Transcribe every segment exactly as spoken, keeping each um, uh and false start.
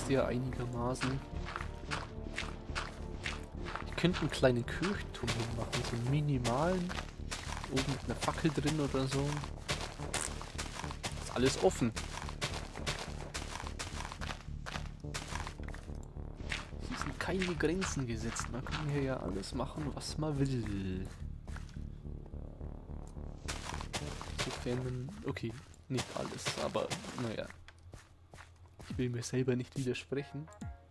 ja einigermaßen. Ich könnte einen kleinen Kirchturm machen, so einen minimalen. Oben mit einer Fackel drin oder so. Ist alles offen. Hier sind keine Grenzen gesetzt. Man kann hier ja alles machen, was man will. Sofern man... Okay, nicht alles, aber naja. Ich will mir selber nicht widersprechen.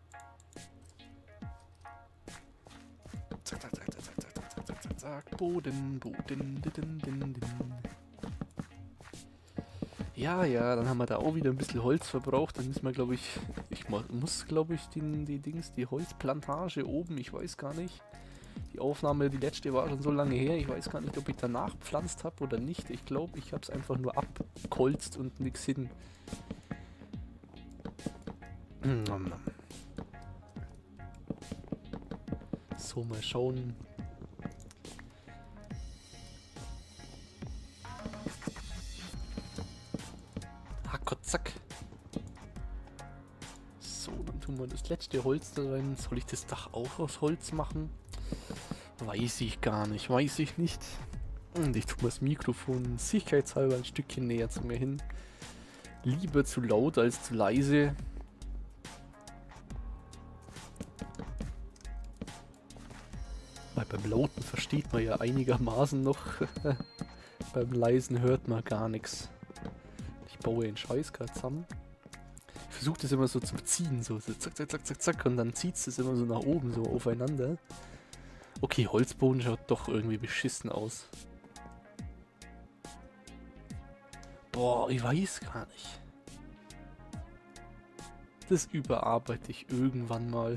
Zack, zack, zack, zack, zack, zack, zack, zack, zack, zack. Boden, Boden, din, din, din. Ja, ja, dann haben wir da auch wieder ein bisschen Holz verbraucht. Dann müssen wir, glaube ich, ich muss, glaube ich, die, die Dings, die Holzplantage oben, ich weiß gar nicht. Die Aufnahme, die letzte war schon so lange her, ich weiß gar nicht, ob ich danach gepflanzt habe oder nicht. Ich glaube, ich habe es einfach nur abgeholzt und nichts hin. So, mal schauen. Ah Gott, zack. So, dann tun wir das letzte Holz da rein. Soll ich das Dach auch aus Holz machen? Weiß ich gar nicht, weiß ich nicht. Und ich tue das Mikrofon sicherheitshalber ein Stückchen näher zu mir hin. Lieber zu laut als zu leise. Weil beim Lauten versteht man ja einigermaßen noch. Beim Leisen hört man gar nichts. Ich baue den Scheiß gerade zusammen. Ich versuche das immer so zu ziehen, so, so zack, zack, zack, zack, zack. Und dann zieht es immer so nach oben, so aufeinander. Okay, Holzboden schaut doch irgendwie beschissen aus. Boah, ich weiß gar nicht. Das überarbeite ich irgendwann mal.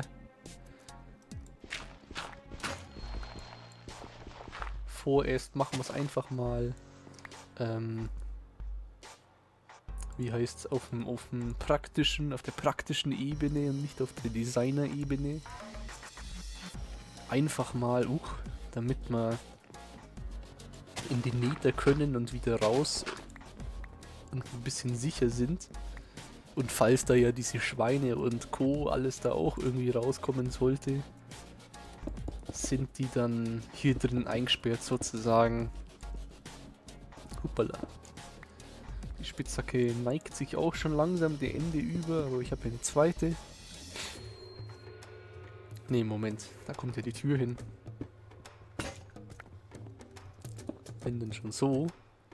Vorerst machen wir es einfach mal, ähm, wie heißt es, auf dem, auf dem praktischen, auf der praktischen Ebene und nicht auf der Designer-Ebene. Einfach mal, uh, damit wir in den Nether können und wieder raus und ein bisschen sicher sind. Und falls da ja diese Schweine und Co. alles da auch irgendwie rauskommen sollte, sind die dann hier drin eingesperrt sozusagen. Hoppala. Die Spitzhacke neigt sich auch schon langsam der Ende über, aber ich habe eine zweite. Ne, Moment, da kommt ja die Tür hin. Wenn denn schon so.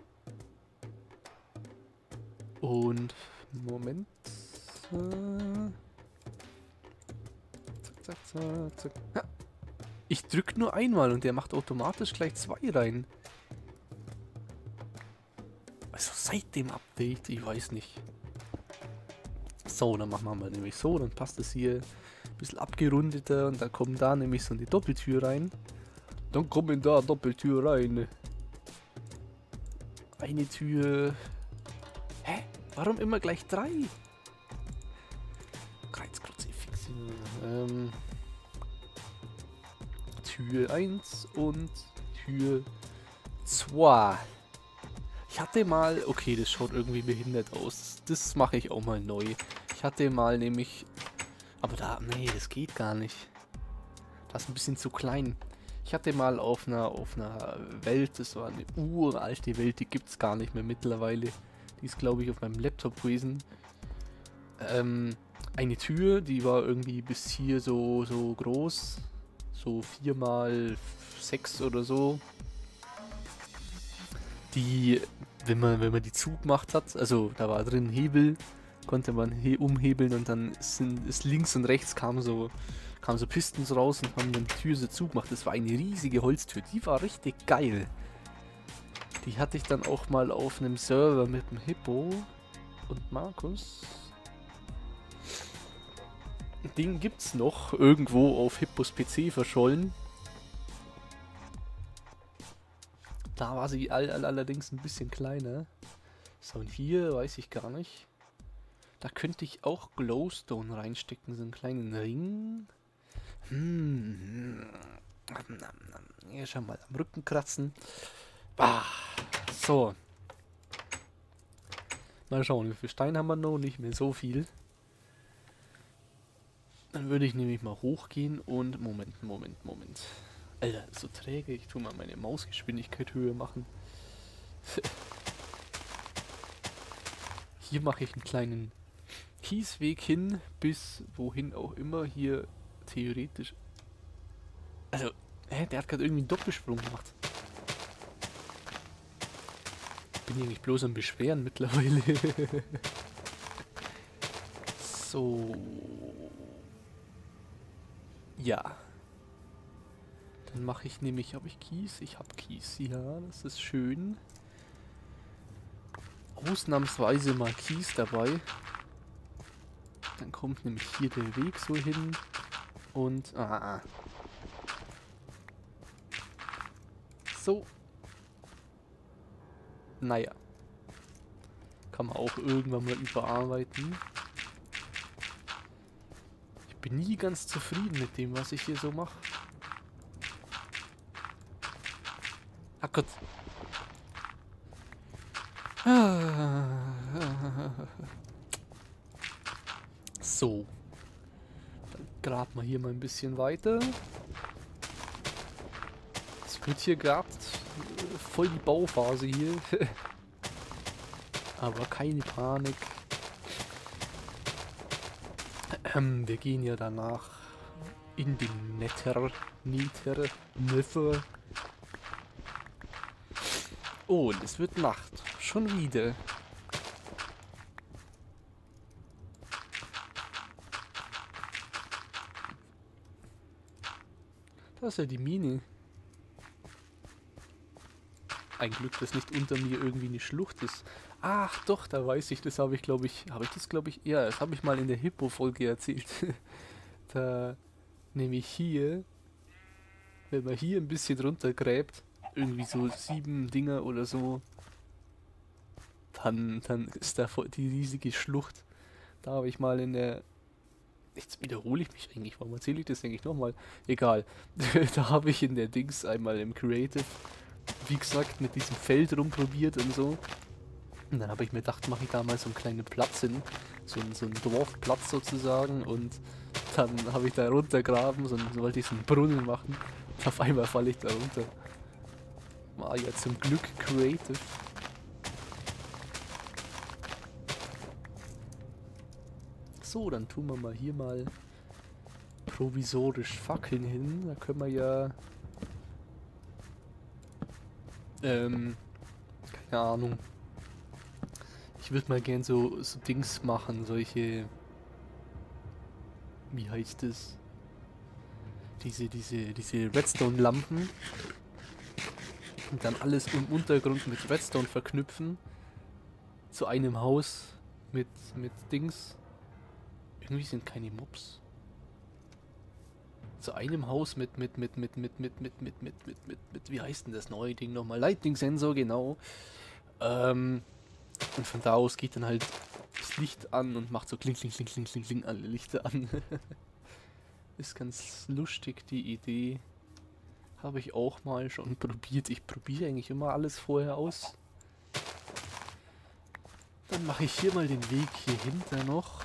Und Moment. Zack, zack, zack, zack. Ha. Ich drück nur einmal und der macht automatisch gleich zwei rein. Also seit dem Update, ich weiß nicht. So, dann machen wir mal nämlich so, dann passt das hier ein bisschen abgerundeter und dann kommen da nämlich so eine Doppeltür rein. Dann kommen da Doppeltür rein. Eine Tür. Hä? Warum immer gleich drei? Kreuzkruzifix. Ähm. Tür eins und Tür zwei. Ich hatte mal, okay, das schaut irgendwie behindert aus. Das mache ich auch mal neu. Ich hatte mal nämlich, aber da, nee, das geht gar nicht. Das ist ein bisschen zu klein. Ich hatte mal auf einer, auf einer Welt, das war eine uralte Welt, die gibt es gar nicht mehr mittlerweile. Die ist, glaube ich, auf meinem Laptop gewesen. Ähm, eine Tür, die war irgendwie bis hier so, so groß. So vier mal sechs oder so. Die, wenn man, wenn man die zugemacht hat, also da war drin Hebel, konnte man he umhebeln und dann sind, ist links und rechts kamen so, kamen so Pistons raus und haben dann die Tür so zugemacht. Das war eine riesige Holztür, die war richtig geil. Die hatte ich dann auch mal auf einem Server mit dem Hippo und Markus. Den gibt's noch irgendwo auf Hippos P C verschollen. Da war sie all, all, allerdings ein bisschen kleiner. So, und hier weiß ich gar nicht. Da könnte ich auch Glowstone reinstecken, so einen kleinen Ring. Hm. Ja, schon mal am Rücken kratzen. Ah, so. Mal schauen, wie viel Stein haben wir noch? Nicht mehr so viel. Dann würde ich nämlich mal hochgehen und... Moment, Moment, Moment. Alter, ist so träge. Ich tue mal meine Mausgeschwindigkeit höher machen. Hier mache ich einen kleinen Kiesweg hin, bis wohin auch immer hier theoretisch... Also, hä, der hat gerade irgendwie einen Doppelsprung gemacht. Bin ich eigentlich bloß am Beschweren mittlerweile. So. Ja. Dann mache ich nämlich, habe ich Kies? Ich habe Kies, ja, das ist schön. Ausnahmsweise mal Kies dabei. Dann kommt nämlich hier der Weg so hin. Und, ah. So. Naja. Kann man auch irgendwann mal überarbeiten. Ich bin nie ganz zufrieden mit dem, was ich hier so mache. Ach Gott. So. Dann graben wir hier mal ein bisschen weiter. Es wird hier gerade voll die Bauphase hier. Aber keine Panik. Ähm, wir gehen ja danach in den Nether, Nether, Nether. Oh, und es wird Nacht. Schon wieder. Da ist ja die Mine. Ein Glück, dass nicht unter mir irgendwie eine Schlucht ist. Ach doch, da weiß ich, das habe ich glaube ich, habe ich das glaube ich, ja, das habe ich mal in der Hippo-Folge erzählt. Da nämlich hier, wenn man hier ein bisschen runtergräbt, irgendwie so sieben Dinger oder so, dann, dann ist da voll die riesige Schlucht. Da habe ich mal in der, jetzt wiederhole ich mich eigentlich, warum erzähle ich das eigentlich nochmal? Egal, da habe ich in der Dings einmal im Creative, wie gesagt, mit diesem Feld rumprobiert und so. Und dann habe ich mir gedacht, mache ich da mal so einen kleinen Platz hin, so, ein, so einen Dwarfplatz sozusagen, und dann habe ich da runtergraben, so, so wollte ich so einen Brunnen machen, und auf einmal falle ich da runter. War ja zum Glück creative. So, dann tun wir mal hier mal provisorisch Fackeln hin, da können wir ja... Ähm, keine Ahnung. Ich würde mal gern so, so Dings machen, solche... Wie heißt es? Diese, diese, diese Redstone-Lampen. Und dann alles im Untergrund mit Redstone verknüpfen. Zu einem Haus mit, mit Dings. Irgendwie sind keine Mobs. Zu einem Haus mit, mit, mit, mit, mit, mit, mit, mit, mit, mit, mit, mit, wie heißt denn das neue Ding nochmal? Lightning-Sensor, genau. Ähm... Und von da aus geht dann halt das Licht an und macht so kling, kling, kling, kling, kling, kling, alle Lichter an. Ist ganz lustig, die Idee. Habe ich auch mal schon probiert. Ich probiere eigentlich immer alles vorher aus. Dann mache ich hier mal den Weg hier hinter noch.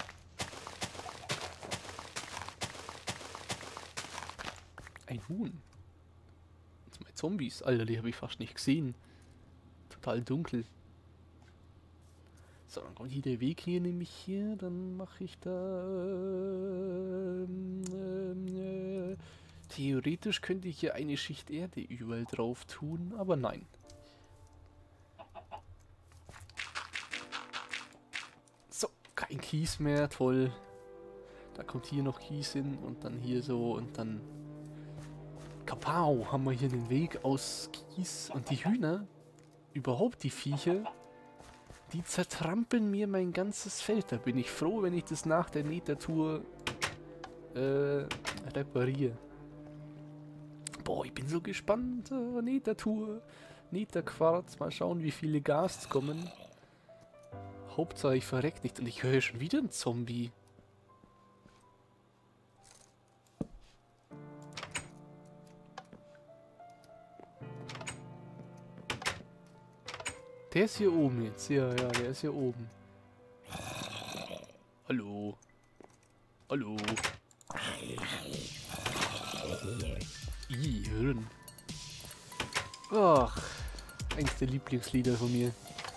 Ein Huhn. Zwei Zombies. Alter, die habe ich fast nicht gesehen. Total dunkel. So, dann kommt hier der Weg hier nämlich hier, dann mache ich da... Ähm, ähm, äh, theoretisch könnte ich hier eine Schicht Erde überall drauf tun, aber nein. So, kein Kies mehr, toll. Da kommt hier noch Kies hin und dann hier so und dann... Kapau, haben wir hier den Weg aus Kies und die Hühner, überhaupt die Viecher... Die zertrampeln mir mein ganzes Feld. Da bin ich froh, wenn ich das nach der Nether-Tour äh, repariere. Boah, ich bin so gespannt. Äh, Nether-Tour, Nether-Quarz. Mal schauen, wie viele Ghasts kommen. Hauptsache, ich verreck nicht. Und ich höre schon wieder einen Zombie. Der ist hier oben jetzt. Ja, ja, der ist hier oben. Hallo. Hallo. Ih, Hirn. Ach, eins der Lieblingslieder von mir.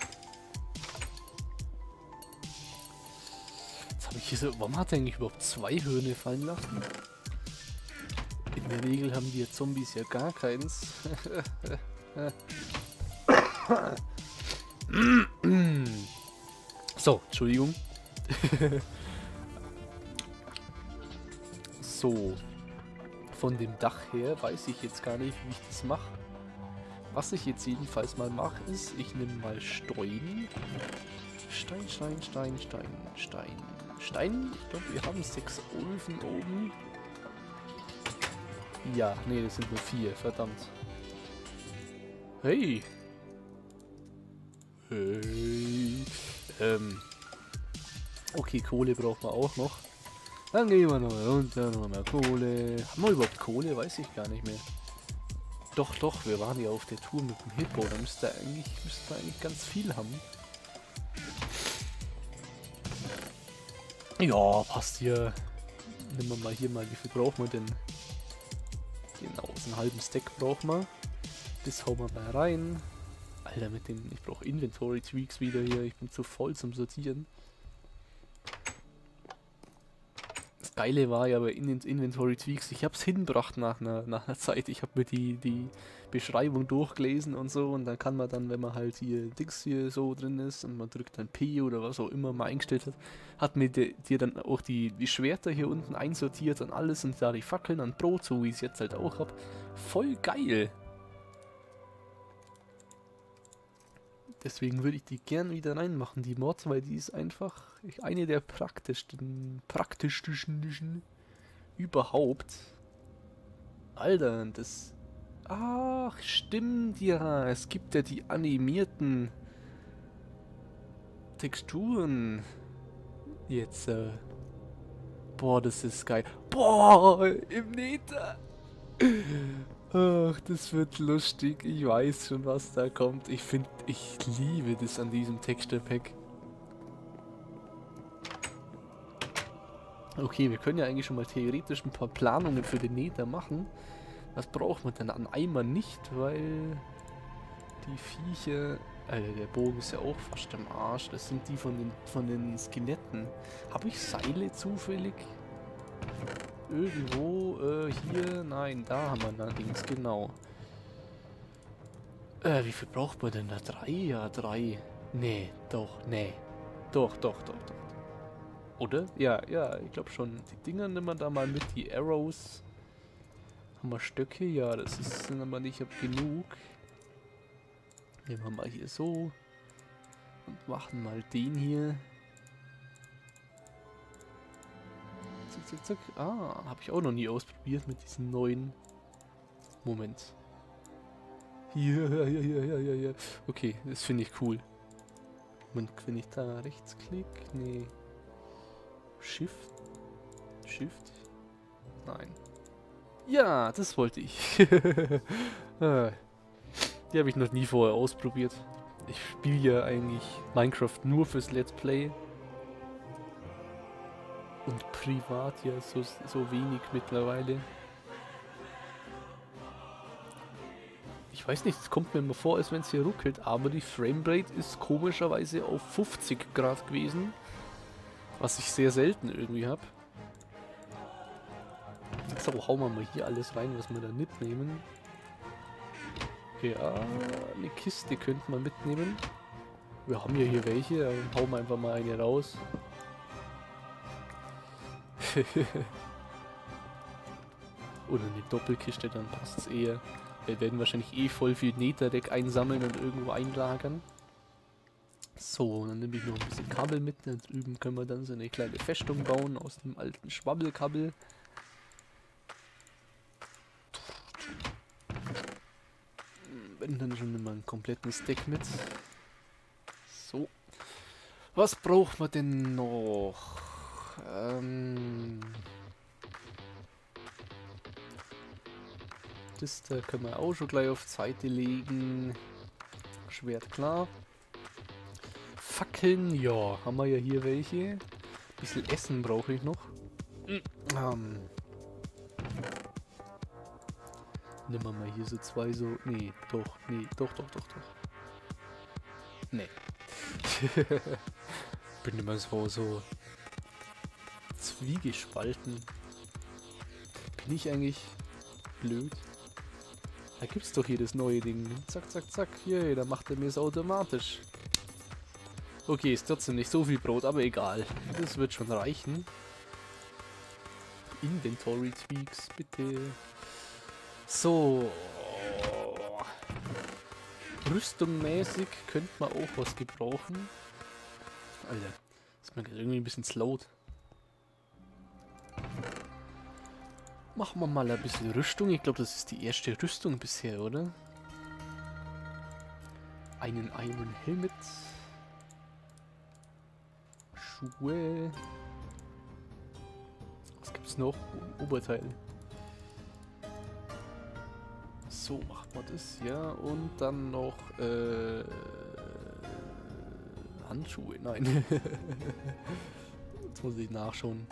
Jetzt habe ich hier so... Warum hat er eigentlich überhaupt zwei Hirne fallen lassen? In der Regel haben die Zombies ja gar keins. So, Entschuldigung. So. Von dem Dach her weiß ich jetzt gar nicht, wie ich das mache. Was ich jetzt jedenfalls mal mache, ist, ich nehme mal Stein. Stein, Stein, Stein, Stein, Stein, Stein. Ich glaube, wir haben sechs Öfen oben. Ja, nee, das sind nur vier, verdammt. Hey. Hey. Ähm. Okay, Kohle braucht man auch noch. Dann gehen wir noch mal runter, noch mehr Kohle. Haben wir überhaupt Kohle? Weiß ich gar nicht mehr. Doch, doch, wir waren ja auf der Tour mit dem Hippo. Da müsste eigentlich, müssten wir eigentlich ganz viel haben. Ja, passt hier. Nehmen wir mal hier mal, wie viel brauchen wir denn? Genau, so einen halben Stack brauchen wir. Das hauen wir mal rein. Alter, mit dem, ich brauche Inventory Tweaks wieder hier. Ich bin zu voll zum Sortieren. Das Geile war ja bei Inventory Tweaks, ich habe es hingebracht nach einer, nach einer Zeit. Ich habe mir die, die Beschreibung durchgelesen und so, und dann kann man dann, wenn man halt hier Dings hier so drin ist und man drückt dann P oder was auch immer man eingestellt hat, hat mir dir dann auch die, die Schwerter hier unten einsortiert und alles und da die Fackeln und Brot, so wie ich es jetzt halt auch habe. Voll geil! Deswegen würde ich die gern wieder reinmachen, die Mods, weil die ist einfach eine der praktischsten, praktischsten überhaupt. Alter, das... Ach, stimmt ja. Es gibt ja die animierten Texturen. Jetzt, äh... Boah, das ist geil. Boah, im Nether. Ach, das wird lustig. Ich weiß schon, was da kommt. Ich finde, ich liebe das an diesem Texture Pack. Okay, wir können ja eigentlich schon mal theoretisch ein paar Planungen für den Nether machen. Was braucht man denn an Eimer nicht, weil die Viecher... Alter, der Bogen ist ja auch fast am Arsch. Das sind die von den, von den Skeletten. Habe ich Seile zufällig? Irgendwo, äh, hier, nein, da haben wir allerdings, genau. Äh, wie viel braucht man denn da? Drei? Ja, drei. Nee, doch, nee. Doch, doch, doch, doch. Oder? Ja, ja, ich glaube schon. Die Dinger nehmen wir da mal mit, die Arrows. Haben wir Stöcke? Ja, das ist, sind aber nicht genug. Nehmen wir mal hier so. Und machen mal den hier. Zack, zack, zack. Ah, habe ich auch noch nie ausprobiert mit diesen neuen. Moment. Hier, hier, hier, hier, hier, hier. Okay, das finde ich cool. Und wenn ich da rechts klick, nee. Shift? Shift? Nein. Ja, das wollte ich. Die habe ich noch nie vorher ausprobiert. Ich spiele ja eigentlich Minecraft nur fürs Let's Play. Und privat ja so, so wenig mittlerweile. Ich weiß nicht, es kommt mir immer vor, als wenn es hier ruckelt, aber die Framerate ist komischerweise auf fünfzig Grad gewesen. Was ich sehr selten irgendwie habe. So, hauen wir mal hier alles rein, was wir da mitnehmen. Ja, eine Kiste könnte man mitnehmen. Wir haben ja hier welche, dann hauen wir einfach mal eine raus. Oder eine Doppelkiste, dann passt es eher. Wir werden wahrscheinlich eh voll viel Netherdeck einsammeln und irgendwo einlagern. So, dann nehme ich noch ein bisschen Kabel mit. Da drüben können wir dann so eine kleine Festung bauen aus dem alten Schwabbelkabel. Wenn dann schon immer einen kompletten Stack mit. So. Was braucht man denn noch? Ähm... Das da können wir auch schon gleich auf die Seite legen. Schwert klar. Fackeln, ja, haben wir ja hier welche. Ein bisschen Essen brauche ich noch. Ähm. Nehmen wir mal hier so zwei so. Nee, doch, nee, doch, doch, doch, doch. Nee. Bin immer so, so zwiegespalten. Bin ich eigentlich blöd? Da gibt's doch hier das neue Ding. Zack, zack, zack. Hier, da macht er mir es automatisch. Okay, ist trotzdem nicht so viel Brot, aber egal. Das wird schon reichen. Inventory Tweaks, bitte. So. Rüstungmäßig könnte man auch was gebrauchen. Alter, ist mir irgendwie ein bisschen slowed. Machen wir mal ein bisschen Rüstung. Ich glaube, das ist die erste Rüstung bisher, oder? Einen Iron Helmet. Schuhe. Was gibt's noch? Oberteil. So macht man das, ja. Und dann noch äh, Handschuhe. Nein. Jetzt muss ich nachschauen.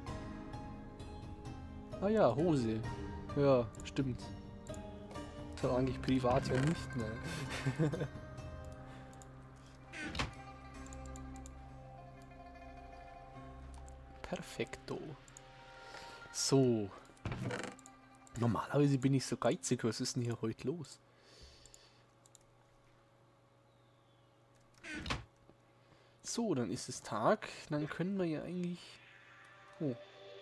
Ah ja, Hose. Ja, stimmt. Trage ich privat ja nicht, ne? Perfekto. So. Normalerweise bin ich so geizig. Was ist denn hier heute los? So, dann ist es Tag. Dann können wir ja eigentlich... Oh.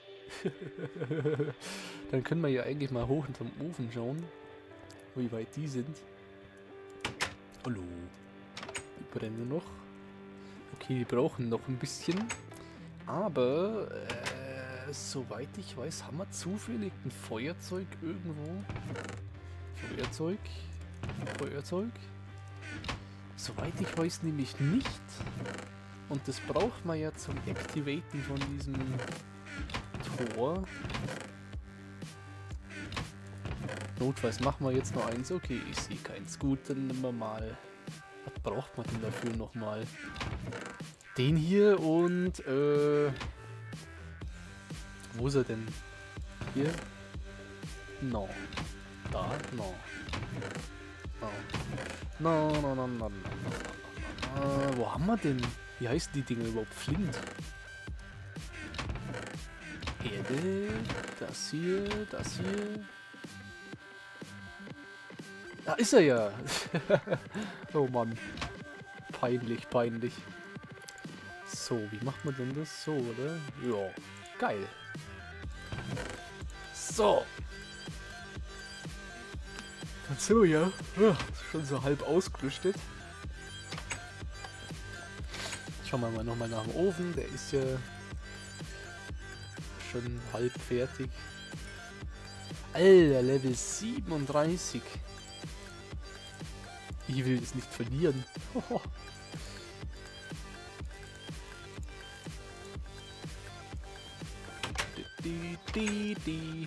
Dann können wir ja eigentlich mal hoch hinterm Ofen schauen, wie weit die sind. Hallo. Die brennen noch. Okay, die brauchen noch ein bisschen. Aber, äh, soweit ich weiß, haben wir zufällig ein Feuerzeug irgendwo. Feuerzeug. Feuerzeug. Soweit ich weiß, nämlich nicht. Und das braucht man ja zum Activaten von diesem Tor. Notfalls machen wir jetzt noch eins. Okay, ich sehe keins. Gut, dann nehmen wir mal. Was braucht man denn dafür nochmal? Den hier und äh. Wo ist er denn? Hier? No. Da? No. No. No, no, no, no, no, no, no. Wo haben wir denn? Wie heißen die Dinger überhaupt? Flint. Erde, das hier, das hier. Da ist er ja. Oh Mann. Peinlich, peinlich. So, wie macht man denn das? So, oder? Ja, geil. So. So, ja. Ja, schon so halb ausgerüstet. Schauen wir mal nochmal nach dem Ofen. Der ist ja schon halb fertig. Alter, Level siebenunddreißig. Ich will das nicht verlieren. Die, die, die.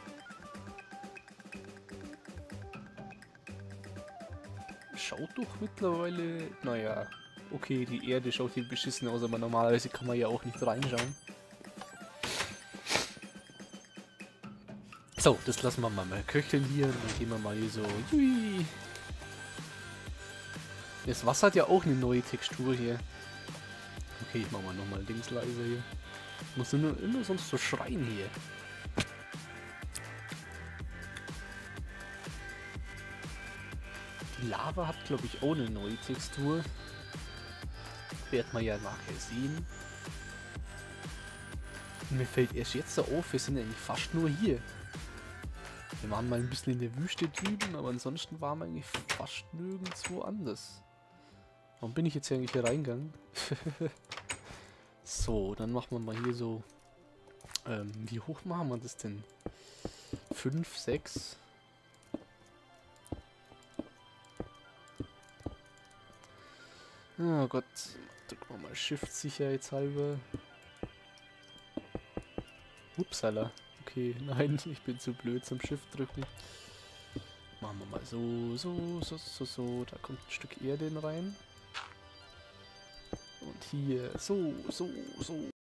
Schaut doch mittlerweile... Naja, okay, die Erde schaut hier beschissen aus, aber normalerweise kann man ja auch nicht reinschauen. So, das lassen wir mal, mal köcheln hier. Dann gehen wir mal hier so... Jui. Das Wasser hat ja auch eine neue Textur hier. Okay, ich mach mal nochmal links leiser hier. Muss nur immer sonst so schreien hier. Die Lava hat, glaube ich, auch eine neue Textur. Wird man ja nachher sehen. Und mir fällt erst jetzt so auf, wir sind eigentlich fast nur hier. Wir waren mal ein bisschen in der Wüste drüben, aber ansonsten waren wir eigentlich fast nirgendwo anders. Warum bin ich jetzt hier eigentlich hier reingegangen? So, dann machen wir mal hier so... Ähm, wie hoch machen wir das denn? fünf, sechs... Oh Gott, drücken wir mal Shift sicherheitshalber. Upsala. Okay, nein, ich bin zu blöd zum Shift drücken. Machen wir mal so, so, so, so, so. Da kommt ein Stück Erde rein. Und hier, so, so, so.